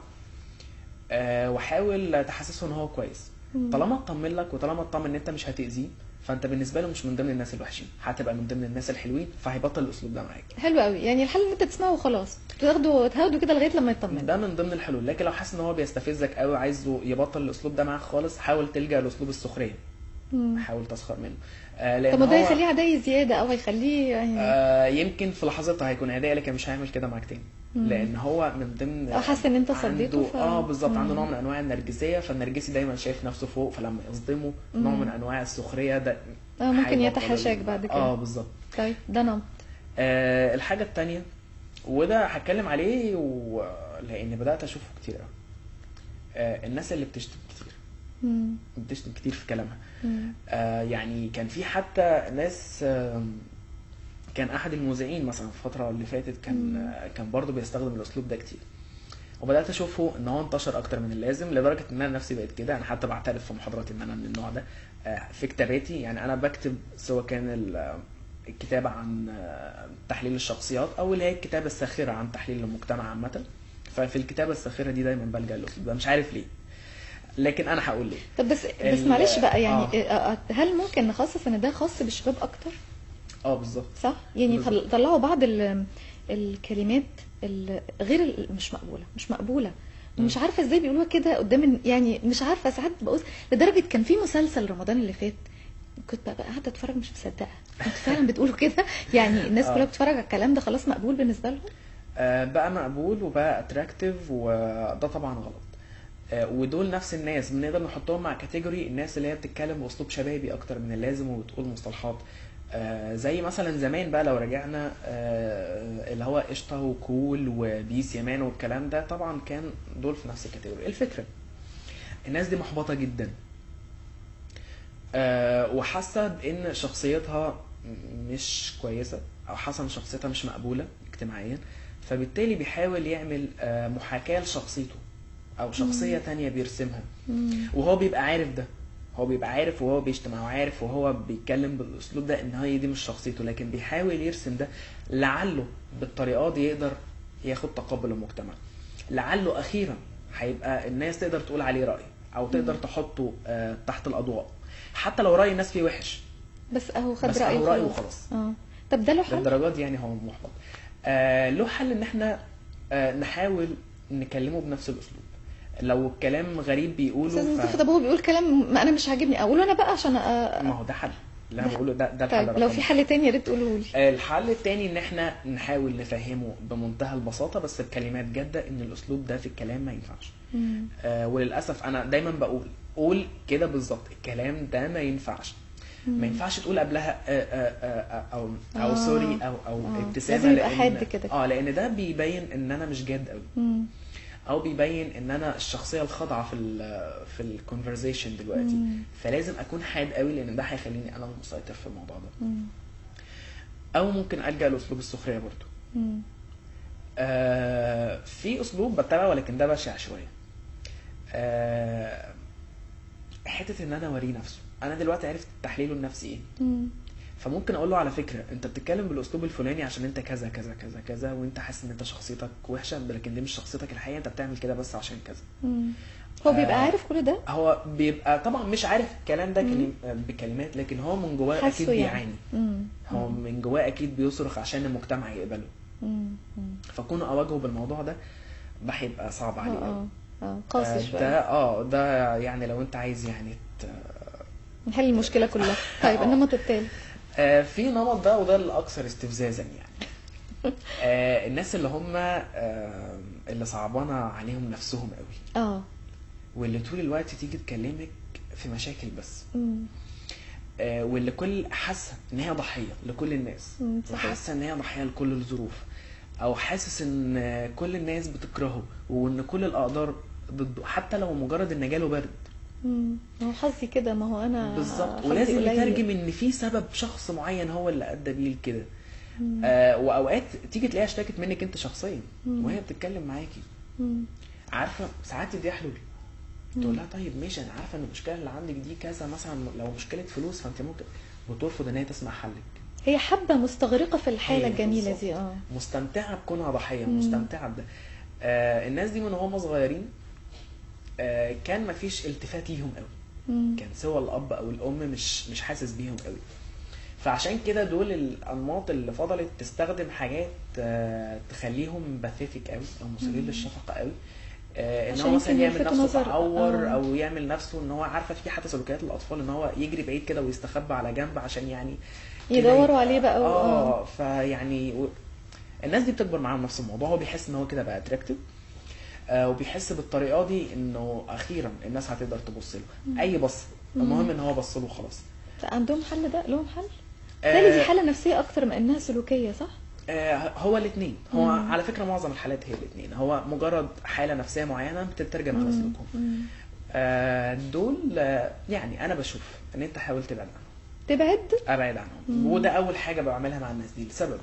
وحاول تحسسه ان هو كويس. طالما اطمن لك وطالما اطمن ان انت مش هتاذيه، فانت بالنسبه له مش من ضمن الناس الوحشين، هتبقى من ضمن الناس الحلوين، فهيبطل الاسلوب ده معاك. حلو قوي. يعني الحل ان انت تسمعه وخلاص، تاخده كده لغايه لما يطمن. ده من ضمن الحلول. لكن لو حاسس ان هو بيستفزك قوي عايزه يبطل الاسلوب ده معاك خالص، حاول تلجا لاسلوب السخريه. حاول تسخر منه. طب ده هيخليه عدائي زياده او هيخليه يعني يمكن في لحظتها هيكون عدائي، لكن مش هيعمل كده معاك تاني. لان هو من ضمن حاسس ان انت صديته بالظبط. عنده نوع من انواع النرجسيه، فالنرجسي دايما شايف نفسه فوق، فلما يصدمه نوع من انواع السخريه ده ممكن يتحاشاك بعد كده. بالظبط. طيب ده نمط. الحاجه الثانيه وده هتكلم عليه لان بدات اشوفه كتير قوي، الناس اللي بتشتم كتير. بتشتم كتير في كلامها. يعني كان في حتى ناس، كان احد المذيعين مثلا في الفتره اللي فاتت كان برضه بيستخدم الاسلوب ده كتير، وبدات اشوفه ان هو انتشر اكتر من اللازم، لدرجه ان انا نفسي بقيت كده. انا حتى بعترف في محاضراتي ان انا من النوع ده. في كتاباتي يعني انا بكتب سواء كان الكتابه عن تحليل الشخصيات او اللي هي الكتابه الساخره عن تحليل المجتمع عامه. ففي الكتابه الساخره دي دايما بلجأ للاسلوب ده، مش عارف ليه، لكن انا هقول ليه. طب بس معلش بقى يعني هل ممكن نخصص ان ده خاص بالشباب اكتر؟ بالظبط صح. يعني طلعوا بعض الكلمات غير مش مقبوله مش عارفه ازاي بيقولوها كده قدام، يعني مش عارفه. ساعات بقول لدرجه كان في مسلسل رمضان اللي فات كنت بقى قاعده اتفرج مش مصدقه انتوا فعلا بتقولوا كده. يعني الناس كلها بتتفرج على الكلام ده خلاص مقبول بالنسبه لهم. بقى مقبول وبقى اتراكتيف، وده طبعا غلط. ودول نفس الناس بنقدر نحطهم مع كاتيجوري الناس اللي هي بتتكلم باسلوب شبابي اكتر من اللازم وبتقول مصطلحات زي مثلا زمان بقى. لو رجعنا اللي هو قشطه وكول وبيس يمان والكلام ده، طبعا كان دول في نفس الكاتيجوري. الفكره الناس دي محبطه جدا وحاسه بان شخصيتها مش كويسه، او حاسه ان شخصيتها مش مقبوله اجتماعيا، فبالتالي بيحاول يعمل محاكاه لشخصيته او شخصيه تانية بيرسمها. وهو بيبقى عارف ده، هو بيبقى عارف وهو بيجتمع وعارف وهو بيتكلم بالاسلوب ده ان هي دي مش شخصيته، لكن بيحاول يرسم ده لعله بالطريقه دي يقدر ياخد تقبل المجتمع، لعله اخيرا هيبقى الناس تقدر تقول عليه راي او تقدر تحطه تحت الاضواء، حتى لو راي الناس فيه وحش بس اهو خد بس رايه اهو رايه وخلاص. طب ده له حل؟ للدرجات دي يعني هو محبط. له حل ان احنا نحاول نكلمه بنفس الاسلوب. لو الكلام غريب بيقوله استاذ ده هو بيقول كلام ما انا مش عاجبني اقوله انا بقى عشان ما هو ده حل اللي انا بقوله، ده الحل. طيب لو في حل تاني يا ريت تقوله لي. الحل التاني ان احنا نحاول نفهمه بمنتهى البساطه بس بكلمات جاده ان الاسلوب ده في الكلام ما ينفعش. وللاسف انا دايما بقول قول كده بالظبط، الكلام ده ما ينفعش. ما ينفعش تقول قبلها او سوري او ابتسامه، لازم يبقى حاد كده. لان ده بيبين ان انا مش جاد قوي، او بيبين ان انا الشخصيه الخاضعه في الكونفرزيشن دلوقتي. فلازم اكون حاد قوي لان ده هيخليني انا مسيطر في الموضوع ده. او ممكن الجا لاسلوب السخريه برضو. في اسلوب بتبعه ولكن ده بشع شويه. حته ان انا اوريه نفسه، انا دلوقتي عرفت تحليله النفسي ايه. فممكن اقول له على فكره انت بتتكلم بالاسلوب الفلاني عشان انت كذا كذا كذا كذا، وانت حاسس ان انت شخصيتك وحشه، لكن دي مش شخصيتك الحقيقيه، انت بتعمل كده بس عشان كذا. هو بيبقى عارف كل ده؟ هو بيبقى طبعا مش عارف الكلام ده بكلمات، لكن هو من جواه اكيد بيعاني. هو من جواه اكيد بيصرخ عشان المجتمع يقبله. فكون اواجهه بالموضوع ده هيبقى صعب عليه. قاسي شويه. ده يعني لو انت عايز يعني نحل المشكله كلها. طيب النمط التالي. في نمط ده وده الاكثر استفزازا يعني. الناس اللي هم اللي صعبانه عليهم نفسهم قوي. واللي طول الوقت تيجي تكلمك في مشاكل بس. واللي كل حاسه ان هي ضحيه لكل الناس، وحاسه ان هي ضحيه لكل الظروف، او حاسس ان كل الناس بتكرهه وان كل الاقدار ضده، حتى لو مجرد ان جاله برد. ما هو حظي كده، ما هو انا بالظبط. ولازم يترجم ان في سبب شخص معين هو اللي ادى بيه لكده. واوقات تيجي تلاقيها اشتكت منك انت شخصيا وهي بتتكلم معاكي. عارفه ساعات تديها حلول، تقول لها طيب ماشي انا عارفه ان المشكله اللي عندك دي كذا، مثلا لو مشكله فلوس فانت ممكن، بترفض ان هي تسمع حلك. هي حابه مستغرقه في الحاله الجميله دي. مستمتعه بكونها ضحيه، مستمتعه بده. الناس دي من هم صغيرين كان مفيش التفات ليهم قوي. كان سوى الاب او الام مش حاسس بيهم قوي. فعشان كده دول الانماط اللي فضلت تستخدم حاجات تخليهم باثيتك قوي او مثيرين للشفقه قوي. ان هو مثلا يعمل نفسه تعور او يعمل نفسه ان هو عارفه في حتى سلوكيات الاطفال ان هو يجري بعيد كده ويستخبى على جنب عشان يعني يدوروا عليه بقى. فيعني الناس دي بتكبر معاهم نفس الموضوع. هو بيحس ان هو كده بقى اتراكتيف، وبيحس بالطريقه دي انه اخيرا الناس هتقدر تبص له اي بص، المهم ان هو بص له خلاص. عندهم حل؟ ده لهم حل؟ دي حاله نفسيه اكتر من انها سلوكيه، صح؟ هو الاثنين. هو على فكره معظم الحالات هي الاثنين، هو مجرد حاله نفسيه معينه بتترجم على سلوكهم. دول يعني انا بشوف ان انت حاول تبعد عنهم. ابعد عنهم. وده اول حاجه بعملها مع الناس دي لسبب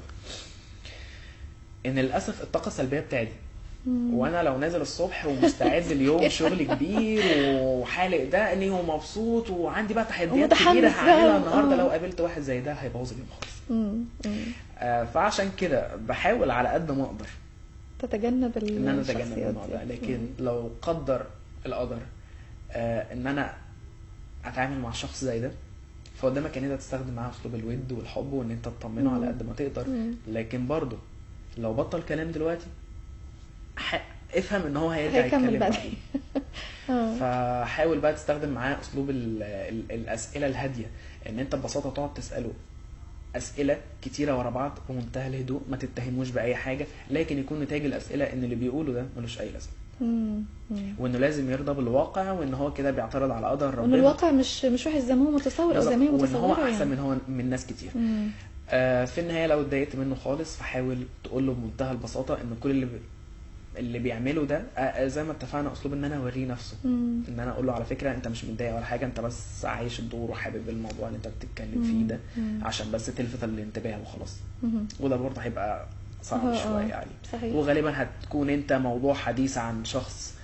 ان للاسف الطاقه السلبيه بتاعتي، وانا لو نازل الصبح ومستعد اليوم شغل كبير وحالق دقني ومبسوط وعندي بقى تحديات كبيره هعملها النهارده، لو قابلت واحد زي ده هيبوظ اليوم خالص. فعشان كده بحاول على قد ما اقدر تتجنب ان انا اتجنب الموضوع. لكن لو قدر القدر ان انا اتعامل مع شخص زي ده، فقدامك ان انت تستخدم معاه اسلوب الود والحب وان انت تطمنه على قد ما تقدر. لكن برضه لو بطل كلام دلوقتي افهم ان هو هيرجع يتكلم بعدين. فحاول بقى تستخدم معاه اسلوب الاسئله الهاديه، ان انت ببساطه تقعد تساله اسئله كتيره ورا بعض بمنتهى الهدوء، ما تتهموش باي حاجه، لكن يكون نتاج الاسئله ان اللي بيقوله ده ملوش اي لازمه. وانه لازم يرضى بالواقع، وان هو كده بيعترض على قدر ربنا، وان الواقع مش وحش زي ما هو متصور او زي ما هي متصوره، وان هو احسن من ناس كتير. في النهايه لو اتضايقت منه خالص فحاول تقول له بمنتهى البساطه ان كل اللي اللي بيعمله ده زي ما اتفقنا اسلوب ان انا اوريه نفسه، ان انا اقول له على فكره انت مش متضايق ولا حاجه، انت بس عايش الدور وحابب الموضوع اللي انت بتتكلم فيه ده عشان بس تلفت الانتباه وخلاص. وده برضه هيبقى صعب شويه يعني. صحيح. وغالبا هتكون انت موضوع حديث عن شخص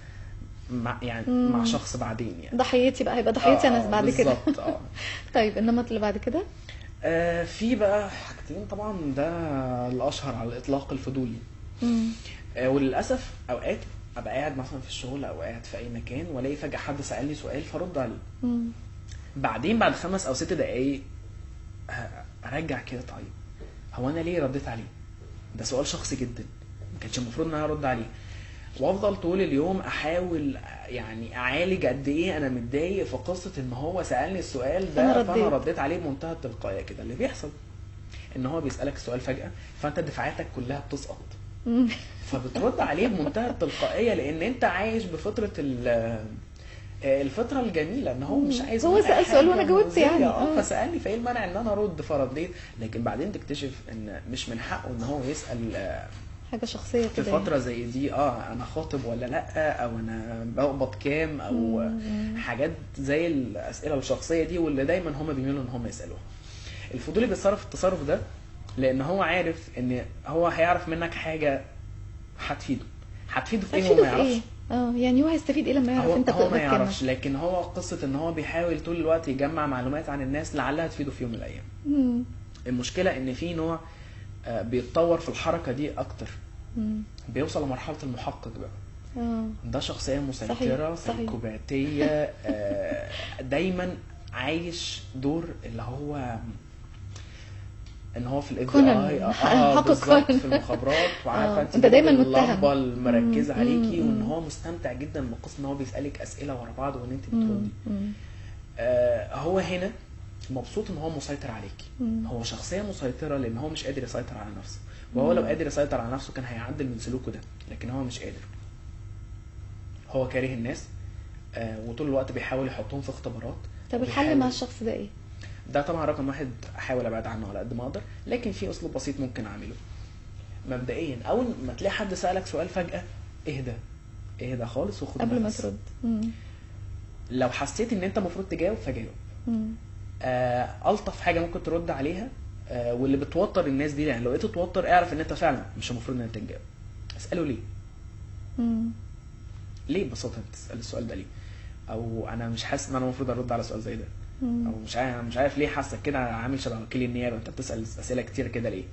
مع شخص بعدين يعني. ضحيتي بقى، هيبقى ضحيتي انا بعد كده. بالظبط. طيب النمط اللي بعد كده؟ في بقى حاجتين طبعا ده الاشهر على الاطلاق، الفضولي. وللاسف اوقات ابقى قاعد مثلا في الشغل او قاعد في اي مكان والاقي فجاه حد سالني سؤال فرد عليه. بعدين بعد 5 أو 6 دقايق ارجع كده، طيب هو انا ليه رديت عليه؟ ده سؤال شخصي جدا ما كانش المفروض ان انا ارد عليه. وافضل طول اليوم احاول يعني اعالج قد ايه انا متضايق في قصه ان هو سالني السؤال ده فانا رديت عليه بمنتهى التلقائيه كده. اللي بيحصل ان هو بيسالك السؤال فجاه فانت دفاعاتك كلها بتسقط فبترد عليه بمنتهى التلقائيه لان انت عايش بفتره الفتره الجميله ان هو مش عايز، هو سال سؤال وانا جاوبت يعني فسالني فايه المانع ان انا ارد فرديت. لكن بعدين تكتشف ان مش من حقه ان هو يسال حاجه شخصيه في فتره زي دي انا خاطب ولا لا، او انا بقبض كام، او حاجات زي الاسئله الشخصيه دي واللي دايما هم بيميلوا ان هم يسالوها. الفضولي بيتصرف التصرف ده لان هو عارف ان هو هيعرف منك حاجه هتفيده في ايه. هو ما يعرفش يعني هو هيستفيد ايه لما يعرف انت هو ما يعرفش، لكن هو قصه ان هو بيحاول طول الوقت يجمع معلومات عن الناس لعلها تفيده في يوم من الايام. المشكله ان في نوع بيتطور في الحركه دي اكتر، بيوصل لمرحله المحقق بقى. ده شخصيه مسيطره سايكوباتيه، دايما عايش دور اللي هو ان هو في الاف بي اي بالظبط في المخابرات، وعارفه انت دايما متهم اللمبه المركزه عليكي، وان هو مستمتع جدا بقصه ان هو بيسالك اسئله ورا بعض وان انت بتردي. هو هنا مبسوط ان هو مسيطر عليكي. هو شخصيه مسيطره لان هو مش قادر يسيطر على نفسه، وهو لو قادر يسيطر على نفسه كان هيعدل من سلوكه ده، لكن هو مش قادر. هو كاره الناس وطول الوقت بيحاول يحطهم في اختبارات. طب الحل مع الشخص ده ايه؟ ده طبعا رقم 1 احاول ابعد عنه على قد ما اقدر، لكن في اسلوب بسيط ممكن اعمله. مبدئيا اول ما تلاقي حد سالك سؤال فجاه اهدى خالص وخد قبل ما ترد. لو حسيت ان انت المفروض تجاوب فجاوب. الطف حاجه ممكن ترد عليها واللي بتوتر الناس دي، يعني لو لقيت توتر اعرف ان انت فعلا مش المفروض ان انت تجاوب. اساله ليه؟ ليه ببساطه بتسال السؤال ده ليه؟ او انا مش حاسس ان انا المفروض ارد على سؤال زي ده، او مش عارف ليه حاسك كده عامل شبه وكيل النيابه انت بتسال اسئله كتير كده ليه.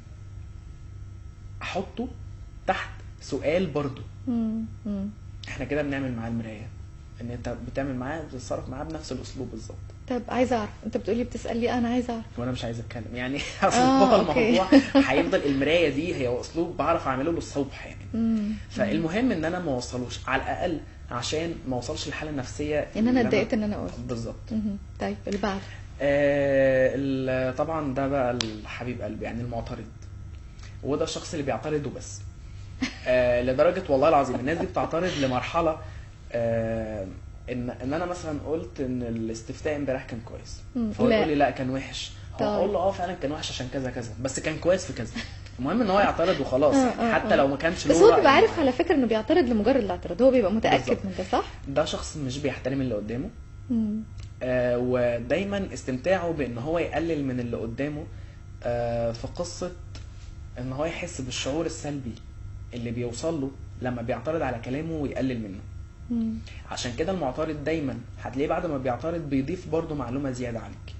احطه تحت سؤال برضو. احنا كده بنعمل معاه المرايه، ان انت بتعمل معاه بتتصرف معاه بنفس الاسلوب بالظبط. طب عايز اعرف، انت بتقولي بتسال لي انا عايز اعرف وانا مش عايز اتكلم يعني اصل هو الموضوع هيفضل المرايه دي هي اسلوب بعرف اعمله للصبح يعني. فالمهم ان انا ما اوصلوش على الاقل عشان ما اوصلش للحاله النفسيه ان انا اتضايقت ان انا قلت بالظبط. طيب اللي بعد طبعا ده بقى الحبيب قلبي يعني المعترض، وده الشخص اللي بيعترض وبس. لدرجه والله العظيم الناس دي بتعترض لمرحله ان انا مثلا قلت ان الاستفتاء امبارح كان كويس، فهو يقول لي لا كان وحش. هقول له فعلا كان وحش عشان كذا كذا، بس كان كويس في كذا. المهم ان هو يعترض وخلاص حتى لو ما كانش له. بس هو بيبقى عارف على فكره انه بيعترض لمجرد الاعتراض، هو بيبقى متاكد بالزبط. من ده صح. ده شخص مش بيحترم اللي قدامه. ودايما استمتاعه بان هو يقلل من اللي قدامه في قصه ان هو يحس بالشعور السلبي اللي بيوصل له لما بيعترض على كلامه ويقلل منه. عشان كده المعترض دايما هتلاقيه بعد ما بيعترض بيضيف برضو معلومه زياده عليك.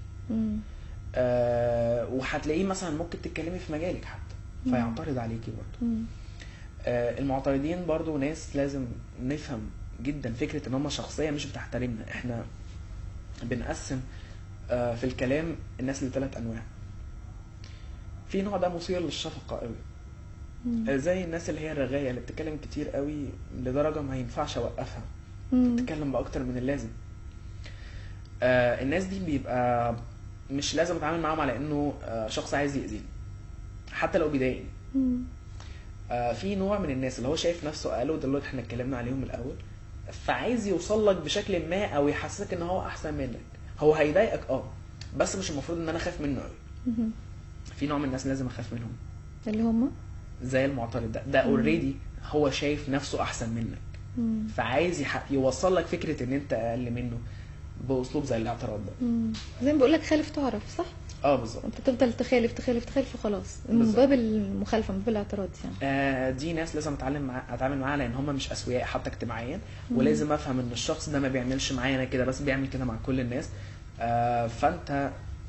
وهتلاقيه مثلا ممكن تتكلمي في مجالك حتى فيعترض عليكي برضو. المعترضين برضو ناس لازم نفهم جدا فكره ان هم شخصيه مش بتحترمنا. احنا بنقسم في الكلام الناس ل3 انواع. في نوع ده مثير للشفقه قوي، زي الناس اللي هي الرغايه اللي بتتكلم كتير قوي لدرجه ما ينفعش اوقفها، بتتكلم باكتر من اللازم. الناس دي بيبقى مش لازم اتعامل معاهم على انه شخص عايز يأذيني حتى لو بيضايقني. في نوع من الناس اللي هو شايف نفسه اقل، وده اللي احنا اتكلمنا عليهم الاول، فعايز يوصل لك بشكل ما او يحسسك ان هو احسن منك. هو هيضايقك بس مش المفروض ان انا اخاف منه قوي. في نوع من الناس لازم اخاف منهم، اللي هم زي المعترض ده اوريدي هو شايف نفسه احسن منك، فعايز يوصل لك فكره ان انت اقل منه باسلوب زي الاعتراض ده. زي ما بقول لك خالف تعرف، صح؟ بالظبط. انت تفضل تخالف تخالف تخالف وخلاص، من بالظبط. باب المخالفه، من باب الاعتراض يعني. دي ناس لازم اتعامل معاها لان هم مش اسوياء حتى اجتماعيا، ولازم افهم ان الشخص ده ما بيعملش معايا انا كده بس، بيعمل كده مع كل الناس. فانت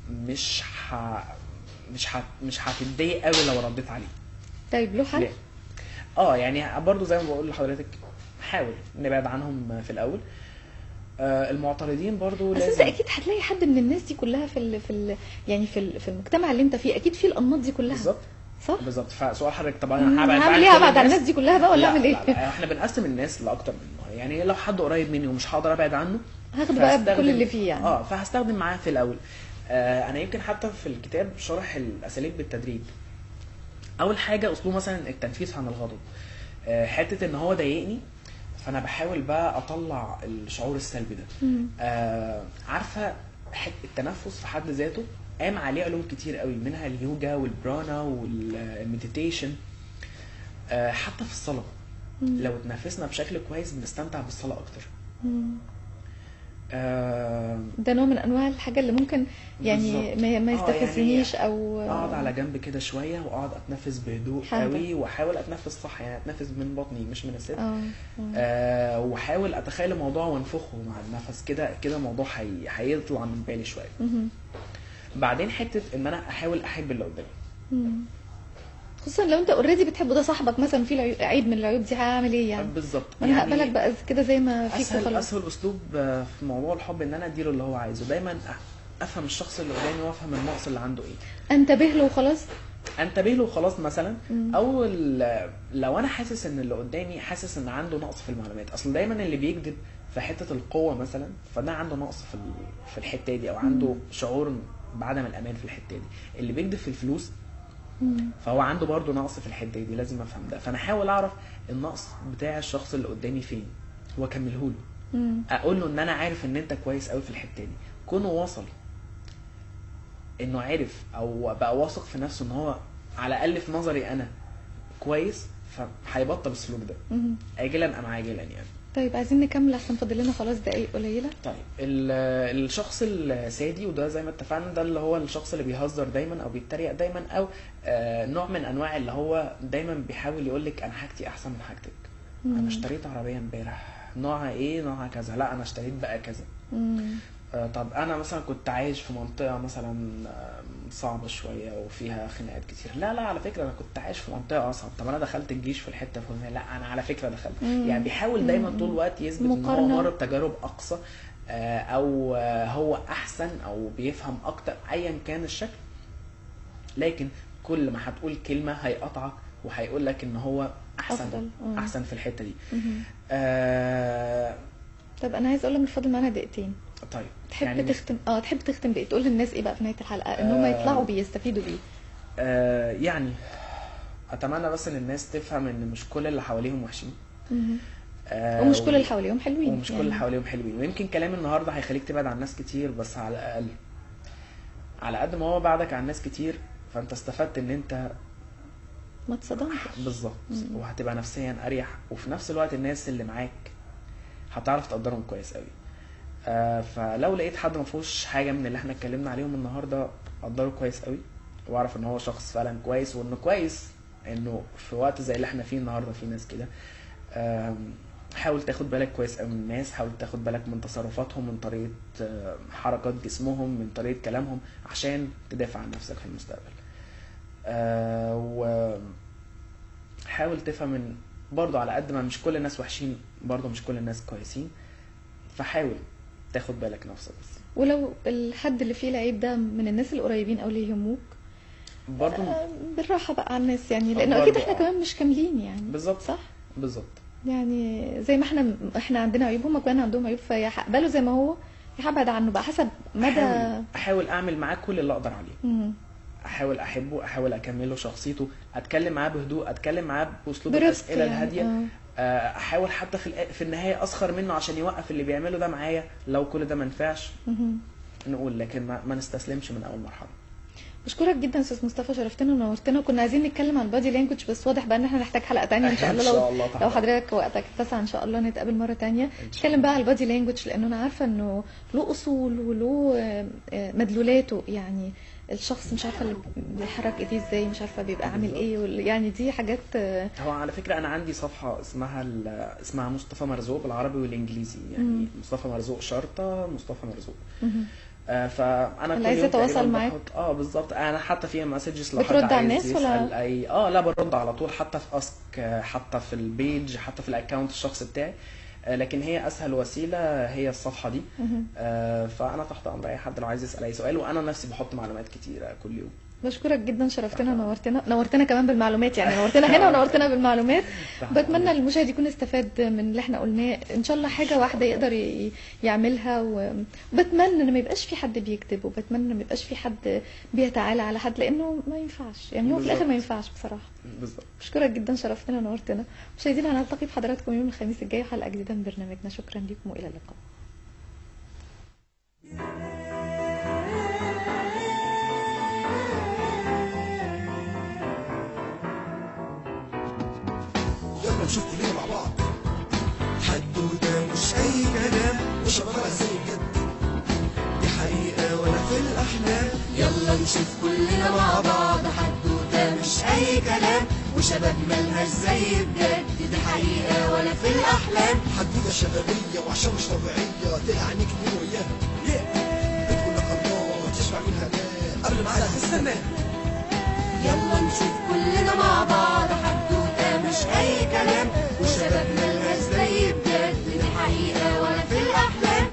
مش هتتضايق قوي لو رديت عليه. طيب له حل؟ يعني برضو زي ما بقول لحضرتك حاول نبعد عنهم في الاول. المعترضين برضو بس لازم. انت اكيد هتلاقي حد من الناس دي كلها يعني في المجتمع اللي انت فيه، اكيد في الانماط دي كلها. بالظبط صح. بالظبط. فسؤال حضرتك طبعا انا هعمل ايه؟ هبعد عن الناس دي كلها بقى ولا اعمل ايه؟ لا احنا بنقسم الناس لاكتر من نوع. يعني لو حد قريب مني ومش هقدر ابعد عنه هاخده بقى بكل اللي فيه يعني. فهستخدم معاه في الاول. انا يمكن حتى في الكتاب شرح الاساليب بالتدريج. اول حاجه اسلوب مثلا التنفيس عن الغضب. حته ان هو ضايقني فانا بحاول بقى اطلع الشعور السلبي ده. عارفه التنفس في حد ذاته قام عليه علوم كتير قوي، منها اليوجا والبرانا والمديتيشن. حتى في الصلاه لو اتنفسنا بشكل كويس بنستمتع بالصلاه اكتر. ده نوع من انواع الحاجه اللي ممكن يعني ما يستفزنيش يعني او اقعد على جنب كده شويه واقعد اتنفس بهدوء قوي، واحاول اتنفس صح، يعني اتنفس من بطني مش من الصدر. واحاول اتخيل الموضوع وانفخه مع النفس كده الموضوع هيطلع من بالي شويه. بعدين حته ان انا احاول احب اللي قدامي، خصوصا لو انت اوريدي بتحبه، ده صاحبك مثلا في عيب من العيوب دي، هعمل ايه يعني؟ بالظبط. انا هقبلك بقى كده زي ما فيك وخلاص. اسهل اسلوب في موضوع الحب ان انا اديله اللي هو عايزه. دايما افهم الشخص اللي قدامي وافهم النقص اللي عنده ايه، انتبه له وخلاص. مثلا. او لو انا حاسس ان اللي قدامي حاسس ان عنده نقص في المعلومات، اصل دايما اللي بيكذب في حته القوه مثلا فده عنده نقص في الحته دي، او عنده شعور بعدم الامان في الحته دي. اللي بيكذب في الفلوس فهو عنده برضه نقص في الحته دي، لازم افهم ده. فانا احاول اعرف النقص بتاع الشخص اللي قدامي فين واكمله له. اقول له ان انا عارف ان انت كويس قوي في الحته دي. كونه وصل انه عارف او بقى واثق في نفسه ان هو على الاقل في نظري انا كويس، فهيبطل السلوك ده اجلا ام عاجلا يعني. طيب عايزين نكمل عشان فاضل لنا خلاص دقايق قليله. طيب الشخص السادي، وده زي ما اتفقنا ده اللي هو الشخص اللي بيهزر دايما او بيتريق دايما، او نوع من انواع اللي هو دايما بيحاول يقول لك انا حاجتي احسن من حاجتك. انا اشتريت عربيه امبارح، نوعها ايه؟ نوعها كذا. لا انا اشتريت بقى كذا. طب انا مثلا كنت عايش في منطقه مثلا صعبه شويه وفيها خناقات كتير. لا على فكره انا كنت عايش في منطقه اصعب. طب انا دخلت الجيش في الحته الفلانيه. لا انا على فكره دخلت. يعني بيحاول دايما طول الوقت يثبت ان هو مر بتجارب اقصى، او هو احسن، او بيفهم اكتر، ايا كان الشكل. لكن كل ما هتقول كلمه هيقطعك وهيقول لك ان هو احسن في الحته دي. طب انا عايز اقول لك الفضل معانا دقيقتين. طيب تحب يعني تختم تحب تختم بايه؟ تقول للناس ايه بقى في نهايه الحلقه ان هم يطلعوا بيستفيدوا بيه؟ يعني اتمنى بس ان الناس تفهم ان مش كل اللي حواليهم وحشين، ومش كل اللي حواليهم حلوين، ومش كل اللي حواليهم حلوين. ويمكن كلام النهارده هيخليك تبعد عن ناس كتير، بس على الاقل على قد ما هو بعدك عن ناس كتير فانت استفدت ان انت ما تصدمش. بالظبط. وهتبقى نفسيا اريح، وفي نفس الوقت الناس اللي معاك هتعرف تقدرهم كويس قوي. فلو لقيت حد ما فيهوش حاجه من اللي احنا اتكلمنا عليهم النهارده قدره كويس قوي، واعرف ان هو شخص فعلا كويس، وانه كويس انه في وقت زي اللي احنا فيه النهارده في ناس كده. حاول تاخد بالك كويس قوي من الناس، حاول تاخد بالك من تصرفاتهم، من طريقه حركات جسمهم، من طريقه كلامهم، عشان تدافع عن نفسك في المستقبل. وحاول تفهم ان برضو على قد ما مش كل الناس وحشين برضو مش كل الناس كويسين، فحاول تاخد بالك نفسك بس. ولو الحد اللي فيه العيب ده من الناس القريبين او اللي يهموك برضو بالراحه بقى على الناس، يعني لانه اكيد احنا كمان مش كاملين يعني. بالظبط صح بالظبط. يعني زي ما احنا عندنا عيوب هم كمان عندهم عيوب، فيقبلوا زي ما هو، يبعد عنه بقى حسب مدى. احاول اعمل معاه كل اللي اقدر عليه. احاول احبه، احاول اكمله شخصيته، اتكلم معاه بهدوء، اتكلم معاه باسلوب الاسئله الهاديه. احاول حتى في النهايه اسخر منه عشان يوقف اللي بيعمله ده معايا. لو كل ده ما نفعش نقول، لكن ما نستسلمش من اول مرحله. بشكرك جدا استاذ مصطفى، شرفتنا ونورتنا. وكنا عايزين نتكلم عن البادي لانجوج بس واضح بقى ان احنا نحتاج حلقه تانية ان شاء الله. إن شاء الله طبعا. لو حضرتك وقتك اتسع ان شاء الله نتقابل مره تانية نتكلم بقى على البادي لانجوج، لانه انا عارفه انه له اصول وله مدلولاته. يعني الشخص مش عارفه اللي بيحرك ايديه ازاي، مش عارفه بيبقى عامل ايه، يعني دي حاجات. هو على فكره انا عندي صفحه اسمها مصطفى مرزوق بالعربي والانجليزي، يعني مصطفى مرزوق شرطه مصطفى مرزوق. فانا اللي عايز يتواصل معاك بالظبط. انا حتى فيها مسجز لو حد بترد على عايز الناس يسال ولا اي لا برد على طول، حتى في اسك، حتى في البيج، حتى في الاكونت الشخصي بتاعي. لكن هي اسهل وسيله هي الصفحه دي. فانا تحت امر اي حد لو عايز يسال اي سؤال، وانا نفسي بحط معلومات كتيره كل يوم. بشكرك جدا، شرفتنا ونورتنا كمان بالمعلومات، يعني نورتنا هنا ونورتنا بالمعلومات. بتمنى المشاهد يكون استفاد من اللي احنا قلناه ان شاء الله، حاجه واحده يقدر يعملها. وبتمنى ان ما يبقاش في حد بيكذب، وبتمنى ان ما يبقاش في حد بيتعالى على حد، لانه ما ينفعش، يعني هو في الاخر ما ينفعش بصراحه. بالظبط. بشكرك جدا، شرفتنا ونورتنا. مشاهدينا هنلتقي بحضراتكم يوم الخميس الجاي حلقه جديده من برنامجنا. شكرا لكم والى اللقاء. نشوف كلنا مع بعض حدوته مش اي كلام وشبابها زي الجد، دي حقيقه ولا في الاحلام. يلا نشوف كلنا مع بعض حدوته مش اي كلام وشباب ملهاش زي بجد، دي حقيقه ولا في الاحلام. حدوته شبابيه وعشان مش طبيعيه تعنيك مين وياها بتقول لك الله تشبع منها لا قبل ما في السماء. يلا نشوف كلنا مع بعض حدوته مش اي كلام وشباب ملهاش زي بجد، دي حقيقه ولا في الاحلام.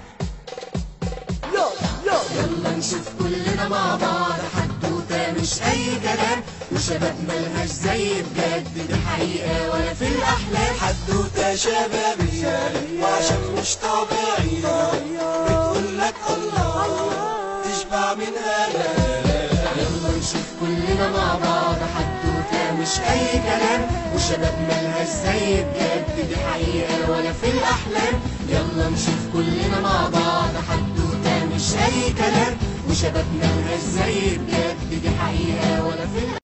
يلا نشوف كلنا مع بعض حدوته مش اي كلام وشباب ملهاش زي بجد، دي حقيقه ولا في الاحلام. حدوته شبابيه وعشان مش طبيعيه بتقول لك الله تشبع منها لا. يلا نشوف كلنا مع بعض حدوته مش اي كلام وشباب ملهاش زي بجد، دي حقيقه ولا في الاحلام. يلا نشوف كلنا مع بعض حدوته مش اي كلام وشباب ملهاش زي بجد، دي حقيقه ولا في